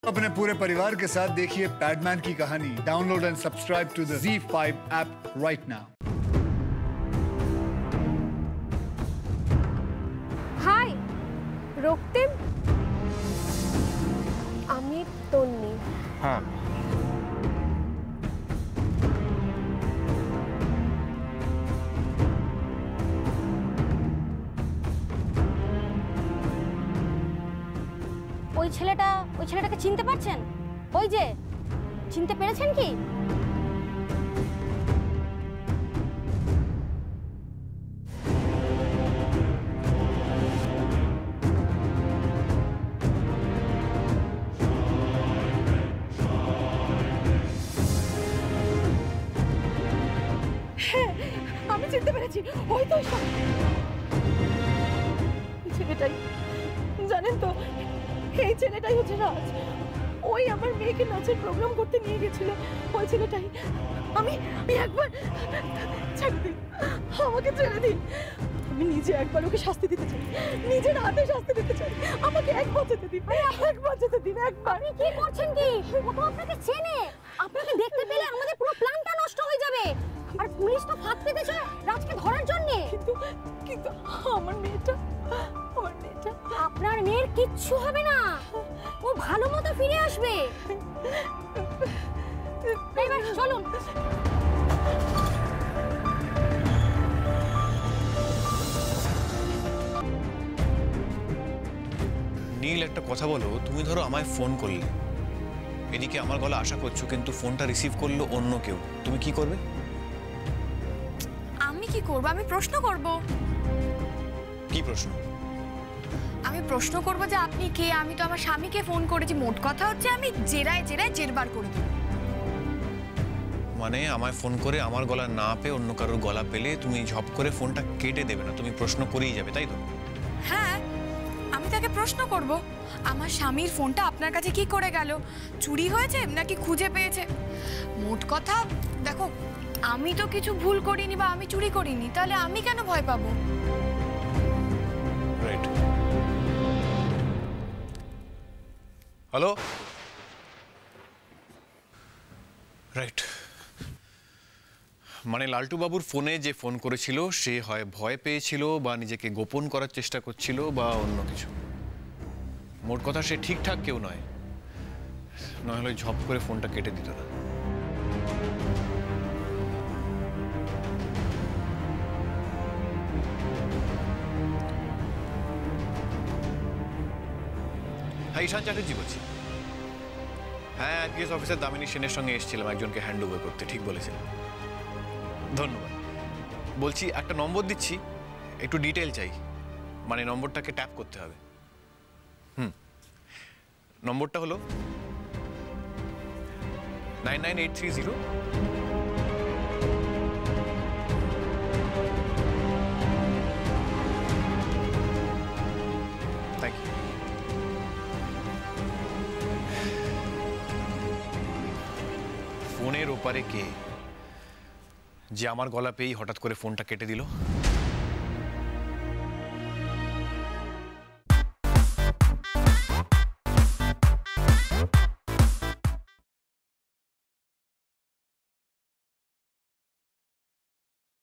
अपने पूरे परिवार के साथ देखिए पैडमैन की कहानी। Download and subscribe to the ZEE5 app right now. Hi Raktim, আমি তন্নি। হ্যাঁ, ওই ছেলেটাকে চিনতে পারছেন? ওই যে চিনতে পেরেছেন কি? আমি চিনতে পেরেছি, ওই তো ছেলেটাই। জানেন তো, এই ছেলেটাই হচ্ছে রাজ। ওই আমার মেয়েকে নাচের প্রোগ্রাম করতে নিয়ে গেছিল, ওই ছেলেটাই। আমি একবার ছেড়ে দিন, আমাকে ছেড়ে দিন। আমি নিজে একবার ওকে শাস্তি দিতে চাই, নিজের হাতে শাস্তি দিতে চাই। আমাকে এক বাঁচাতে দিন, এক বাঁচাতে দিন, একবার। কি করছেন কি? ও তো আপনাকে চেনে, আপনাকে দেখতে পেলে আমাদের পুরো প্ল্যানটা নষ্ট হয়ে যাবে। আর পুলিশ তো ফাঁদ পেতেছে রাজকে ধরার জন্য। কিন্তু আমার মেয়েটা, আপনার মেয়ের কিচ্ছু হবে না, ও ভালো মতো ফিরে আসবে। এবার চলুন। নীল, একটা কথা বলো। তুমি ধরো আমায় ফোন করলে, এদিকে আমার গলা আশা করছো, কিন্তু ফোনটা রিসিভ করলো অন্য কেউ, তুমি কি করবে? আমি কি করব? আমি প্রশ্ন করব। কি প্রশ্ন? আমি প্রশ্ন করব যে আপনি কে। আমি তো আমার স্বামীকে ফোন করেছি। মোট কথা হচ্ছে আমি জেরায় জেরবার করে দেব। মানে আমায় ফোন করে আমার গলা না পেয়ে অন্য কারোর গলা পেলে তুমি ঝপ করে ফোনটা কেটে দেবে না, তুমি প্রশ্ন করেই যাবে, তাই তো? হ্যাঁ, আমি তাকে প্রশ্ন করব, আমার স্বামীর ফোনটা আপনার কাছে কি করে গেল? চুরি হয়েছে নাকি খুঁজে পেয়েছে? মোট কথা দেখো, আমি তো কিছু ভুল করিনি বা আমি চুরি করিনি, তাহলে আমি কেন ভয় পাবো? রাইট। Hello, right. মানে লালটু বাবুর ফোনে যে ফোন করেছিল সে হয় ভয় পেয়েছিল বা নিজেকে গোপন করার চেষ্টা করছিল বা অন্য কিছু। মোট কথা সে ঠিকঠাক কেউ নয়, নইলে ঝপ করে ফোনটা কেটে দিত না। হ্যাঁ, ঈশান চ্যাটার্জি বলছি। হ্যাঁ, আইপিএস অফিসার দামিনী সেনের সঙ্গে এসেছিলাম একজনকে হ্যান্ড ওভার করতে। ঠিক বলেছিলাম, ধন্যবাদ। বলছি, একটা নম্বর দিচ্ছি, একটু ডিটেল চাই, মানে নম্বরটাকে ট্যাপ করতে হবে। নম্বরটা হলো 99830। Thank you. ফোনের ওপারে কে যে আমার গলা পেয়েই হঠাৎ করে ফোনটা কেটে দিল?